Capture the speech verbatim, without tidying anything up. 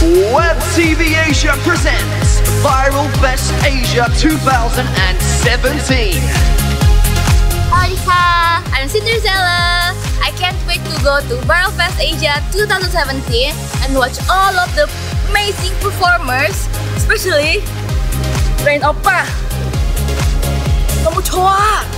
WebTVAsia presents Viral Fest Asia two thousand seventeen. Howdy-ka! I'm Cindercella. I can't wait to go to Viral Fest Asia two thousand seventeen and watch all of the amazing performers, especially Rain Oppa. Kamu cowok.